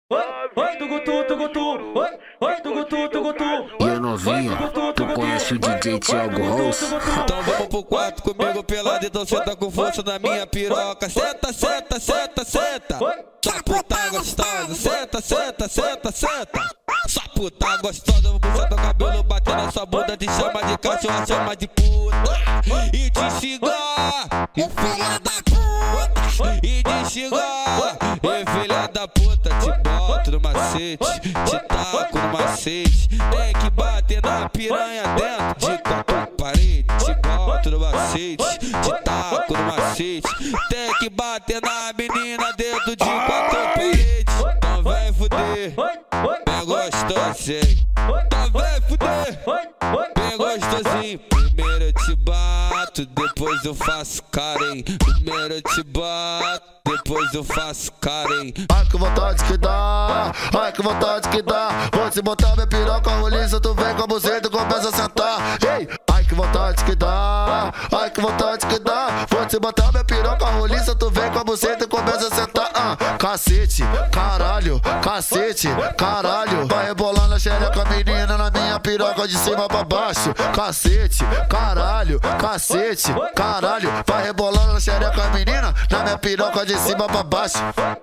Oi, tugutu, tugutu. Oi, tugutu, tugutu. E a novinha, tu conhece o DJ Thiago House? Então vamos pro quarto comigo pelado, então senta com força na minha piroca. Senta, senta, senta, senta. Só puta gostosa, senta, senta, senta, senta. Só puta gostosa, vou puxar teu cabelo, bater na sua bunda, te chama de cachorra, chama de puta. E te xingar, e filha da puta. E te xingar, e filha da puta. Te boto no macete, te taco no macete. Tem que bater na piranha dentro de quatro paredes. Te boto no macete, te taco no macete. Tem que bater na menina dentro de quatro paredes. Então vem fuder, bem gostosinho. Então vem fuder, bem gostosinho. Primeiro eu te bato, depois eu faço carinho. Primeiro eu te bato, depois eu faço carinho. Ai que vontade que dá, ai que vontade que dá. Vou te botar minha piroca roliça, tu vem com a buceta e começa a sentar. Ei, ai que vontade que dá, ai que vontade que dá. Vou te botar minha piroca roliça, tu vem com a buceta e começa a sentar. Cacete, caralho, cacete, caralho. Vai rebolando a xereca menina na minha piroca de cima pra baixo. Cacete, caralho, cacete, caralho. Vai rebolando a xereca menina na minha piroca de cima pra baixo.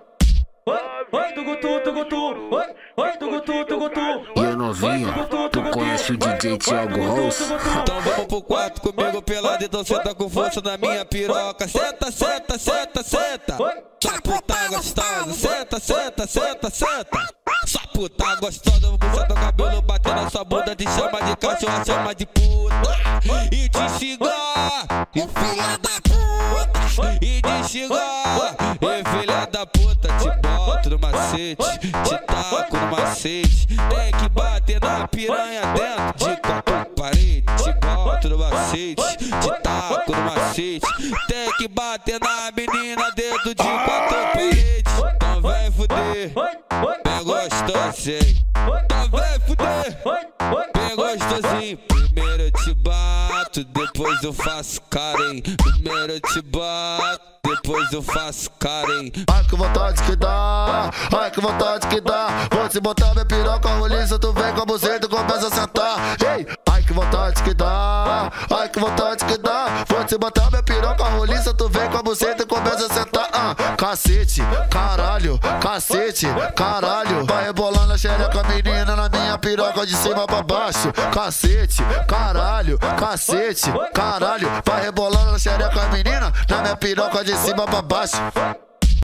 Oi, tugutu, tugutu. Oi, tugutu, tugutu. E a novinha, tu conhece o DJ Thiago House? Então vamos pro quarto comigo pelado, então senta com força na minha piroca. Senta, senta, senta, senta. Só puta gostosa, senta, senta, senta, senta. Só puta gostosa, vou puxar teu cabelo, bater na sua bunda, te chama de cachorra, chama de puta. E te xingar, e filha da puta. E te xingar, e filha da puta. Te boto no macete, te taco no macete. Tem que bater na piranha dentro de quatro paredes. Te boto no macete, te taco no macete. Tem que bater na menina dentro de quatro paredes. Então vem fuder, bem gostosinho. Então vem fuder, bem gostosinho. Primeiro eu te bato, depois eu faço carinho. Primeiro eu te bato, depois eu faço carinho. Ai que vontade que dá, ai que vontade que dá. Vou te botar minha piroca roliça, tu vem com a buceta e começa a sentar. Ei, ai que vontade que dá, ai que vontade que dá. Vou te botar minha piroca roliça, tu vem com a buceta e começa a sentar. Cacete, caralho, cacete, caralho. Vai rebolando a xereca menina na minha piroca de cima pra baixo. Cacete, caralho, cacete, caralho. Vai rebolando a xereca menina na minha piroca de cima pra baixo.